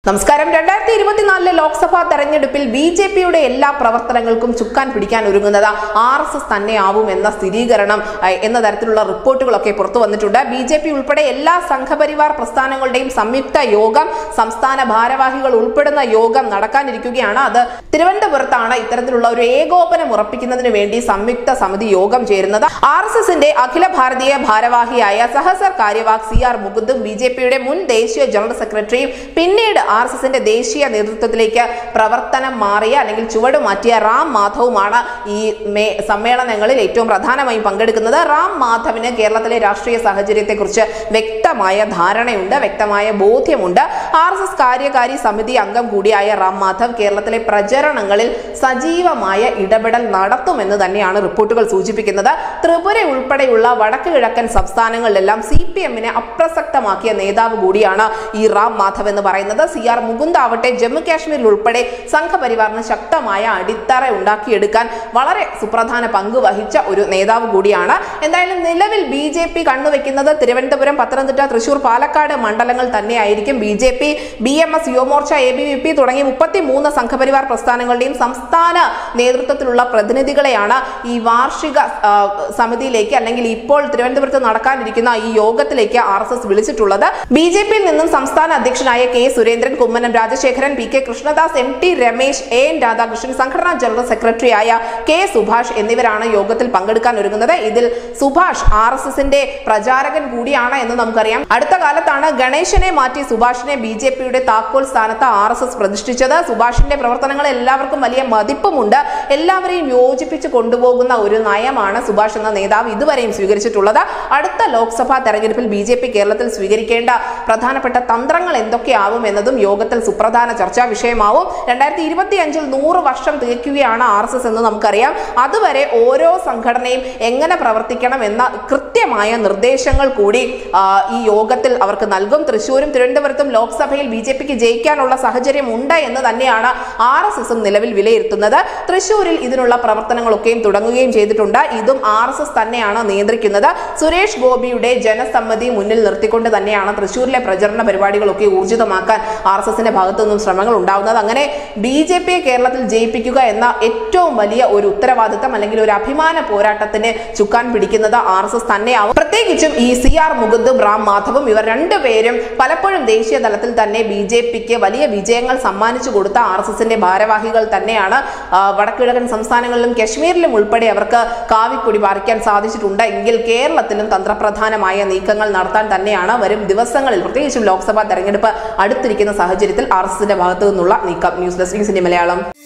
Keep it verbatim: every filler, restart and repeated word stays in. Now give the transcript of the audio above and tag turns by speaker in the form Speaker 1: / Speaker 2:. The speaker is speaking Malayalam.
Speaker 1: നമസ്കാരം. രണ്ടായിരത്തി ഇരുപത്തിനാലിലെ ലോക്സഭാ തെരഞ്ഞെടുപ്പിൽ ബി ജെ പിയുടെ എല്ലാ പ്രവർത്തനങ്ങൾക്കും ചുക്കാൻ പിടിക്കാൻ ഒരുങ്ങുന്നത് ആർ എസ് എസ് തന്നെയാവും എന്ന സ്ഥിരീകരണം എന്ന തരത്തിലുള്ള റിപ്പോർട്ടുകളൊക്കെ പുറത്തു വന്നിട്ടുണ്ട്. ബി ജെ പി ഉൾപ്പെടെ എല്ലാ സംഘപരിവാർ പ്രസ്ഥാനങ്ങളുടെയും സംയുക്ത യോഗം, സംസ്ഥാന ഭാരവാഹികൾ ഉൾപ്പെടുന്ന യോഗം നടക്കാനിരിക്കുകയാണ്. അത് തിരുവനന്തപുരത്താണ്. ഇത്തരത്തിലുള്ള ഒരു ഏകോപനം ഉറപ്പിക്കുന്നതിന് വേണ്ടി സംയുക്ത സമിതി യോഗം ചേരുന്നത്. ആർ എസ് എസിന്റെ അഖില ഭാരതീയ ഭാരവാഹിയായ സഹസർ കാര്യവാഹ് സി ആർ മുകുന്ദും ബി ജെ പിയുടെ മുൻ ദേശീയ ജനറൽ സെക്രട്ടറിയും പിന്നീട് ആർ എസ് എസിന്റെ ദേശീയ നേതൃത്വത്തിലേക്ക് പ്രവർത്തനം മാറിയ അല്ലെങ്കിൽ ചുവടുമാറ്റിയ റാം മാധവുമാണ് ഈ സമ്മേളനങ്ങളിൽ ഏറ്റവും പ്രധാനമായും പങ്കെടുക്കുന്നത്. റാം മാധവിന് കേരളത്തിലെ രാഷ്ട്രീയ സാഹചര്യത്തെക്കുറിച്ച് വ്യക്തമായ ധാരണയുണ്ട്, വ്യക്തമായ ബോധ്യമുണ്ട്. ആർ എസ് എസ് കാര്യകാരി സമിതി അംഗം കൂടിയായ റാം മാധവ് കേരളത്തിലെ പ്രചരണങ്ങളിൽ സജീവമായ ഇടപെടൽ നടത്തുമെന്ന് തന്നെയാണ് റിപ്പോർട്ടുകൾ സൂചിപ്പിക്കുന്നത്. ത്രിപുര ഉൾപ്പെടെയുള്ള വടക്ക് കിഴക്കൻ സംസ്ഥാനങ്ങളിലെല്ലാം സി പി എമ്മിനെ അപ്രസക്തമാക്കിയ നേതാവ് കൂടിയാണ് ഈ റാം മാധവ് എന്ന് പറയുന്നത്. സി ആർ മുകുന്ദ് ആവട്ടെ ജമ്മു കാശ്മീരിൽ ഉൾപ്പെടെ സംഘപരിവാറിന് ശക്തമായ അടിത്തറ ഉണ്ടാക്കിയെടുക്കാൻ വളരെ സുപ്രധാന പങ്ക് വഹിച്ച ഒരു നേതാവ് കൂടിയാണ്. എന്തായാലും നിലവിൽ ബി ജെ പി കണ്ണുവെക്കുന്നത് തിരുവനന്തപുരം, പത്തനംതിട്ട, തൃശൂർ, പാലക്കാട് മണ്ഡലങ്ങൾ തന്നെയായിരിക്കും. B J P, B M S, Yuvamorcha, A B V P തുടങ്ങി മുപ്പത്തി മൂന്ന് സംഘപരിവാർ പ്രസ്ഥാനങ്ങളുടെയും സംസ്ഥാന നേതൃത്വത്തിലുള്ള പ്രതിനിധികളെയാണ് ഈ വാർഷിക സമിതിയിലേക്ക് അല്ലെങ്കിൽ ഇപ്പോൾ തിരുവനന്തപുരത്ത് നടക്കാനിരിക്കുന്ന ഈ യോഗത്തിലേക്ക് ആർ എസ് എസ് വിളിച്ചിട്ടുള്ളത്. ബി ജെ പിയിൽ നിന്നും സംസ്ഥാന അധ്യക്ഷനായ K Surendran, Kummanam Rajasekharan, P K Krishnadas, M T Ramesh, A N Radhakrishnan, സംഘടനാ ജനറൽ സെക്രട്ടറിയായ കെ സുഭാഷ് എന്നിവരാണ് യോഗത്തിൽ പങ്കെടുക്കാൻ ഒരുങ്ങുന്നത്. ഇതിൽ സുഭാഷ് ആർ എസ് എസിന്റെ പ്രചാരകൻ കൂടിയാണ് എന്ന് നമുക്കറിയാം. അടുത്ത കാലത്താണ് ഗണേശനെ മാറ്റി സുഭാഷിനെ ബി ജെ പിയുടെ താക്കോൽ സ്ഥാനത്ത് ആർ എസ് എസ് പ്രതിഷ്ഠിച്ചത്. സുഭാഷിന്റെ പ്രവർത്തനങ്ങൾ എല്ലാവർക്കും വലിയ മതിപ്പുമുണ്ട്. എല്ലാവരെയും യോജിപ്പിച്ച് കൊണ്ടുപോകുന്ന ഒരു നയമാണ് സുഭാഷ് എന്ന നേതാവ് ഇതുവരെയും സ്വീകരിച്ചിട്ടുള്ളത്. അടുത്ത ലോക്സഭാ തെരഞ്ഞെടുപ്പിൽ ബി ജെ പി കേരളത്തിൽ സ്വീകരിക്കേണ്ട പ്രധാനപ്പെട്ട തന്ത്രങ്ങൾ എന്തൊക്കെയാവും എന്നതും യോഗത്തിൽ സുപ്രധാന ചർച്ചാ വിഷയമാവും. രണ്ടായിരത്തി ഇരുപത്തി അഞ്ചിൽ നൂറ് വർഷം തികയ്ക്കുകയാണ് ആർ എസ് എസ് എന്ന് നമുക്കറിയാം. അതുവരെ ഓരോ സംഘടനയും എങ്ങനെ പ്രവർത്തിക്കണം എന്ന കൃത്യമായ നിർദ്ദേശങ്ങൾ കൂടി ഈ യോഗത്തിൽ അവർക്ക് നൽകും. തൃശ്ശൂരും തിരുവനന്തപുരത്തും ലോക്സഭയിൽ ബി ജെ പിക്ക് ജയിക്കാനുള്ള സാഹചര്യം ഉണ്ട് എന്ന് തന്നെയാണ് ആർ എസ് എസും നിലവിൽ വിലയിരുത്തുന്നത്. തൃശ്ശൂരിൽ ഇതിനുള്ള പ്രവർത്തനങ്ങളൊക്കെയും തുടങ്ങുകയും ചെയ്തിട്ടുണ്ട്. ഇതും ആർ എസ് എസ് തന്നെയാണ് നിയന്ത്രിക്കുന്നത്. സുരേഷ് ഗോപിയുടെ ജനസമ്മതി മുന്നിൽ നിർത്തിക്കൊണ്ട് തന്നെയാണ് തൃശ്ശൂരിലെ പ്രചരണ പരിപാടികളൊക്കെ ഊർജിതമാക്കാൻ ആർ എസ് എസിന്റെ ഭാഗത്തു നിന്നും ശ്രമങ്ങൾ ഉണ്ടാവുന്നത്. അങ്ങനെ ബി ജെ പിയെ കേരളത്തിൽ ജയിപ്പിക്കുക എന്ന ഏറ്റവും വലിയ ഒരു ഉത്തരവാദിത്തം അല്ലെങ്കിൽ ഒരു അഭിമാന പോരാട്ടത്തിന് ചുക്കാൻ പിടിക്കുന്നത് ആർ എസ് എസ് തന്നെയാവും. പ്രത്യേകിച്ചും ഈ സി ആർ മുകുന്ദും റാം മാധവും ഇവർ രണ്ടുപേരും പലപ്പോഴും ദേശീയ തലത്തിൽ തന്നെ ബി ജെ പിക്ക് വലിയ വിജയങ്ങൾ സമ്മാനിച്ചു കൊടുത്ത ആർ എസ് എസിന്റെ ഭാരവാഹികൾ തന്നെയാണ്. വടക്കുകിഴക്കൻ സംസ്ഥാനങ്ങളിലും കശ്മീരിലും ഉൾപ്പെടെ അവർക്ക് കാവിക്കൊടി പാറിക്കാൻ സാധിച്ചിട്ടുണ്ട്. എങ്കിൽ കേരളത്തിലും തന്ത്രപ്രധാനമായ നീക്കങ്ങൾ നടത്താൻ തന്നെയാണ് വരും ദിവസങ്ങളിൽ, പ്രത്യേകിച്ചും ലോക്സഭാ തെരഞ്ഞെടുപ്പ് അടുത്തിരിക്കുന്ന സാഹചര്യത്തിൽ ആർ എസ് എസിന്റെ ഭാഗത്തു നിന്നുള്ള നീക്കം. News desk Malayalam.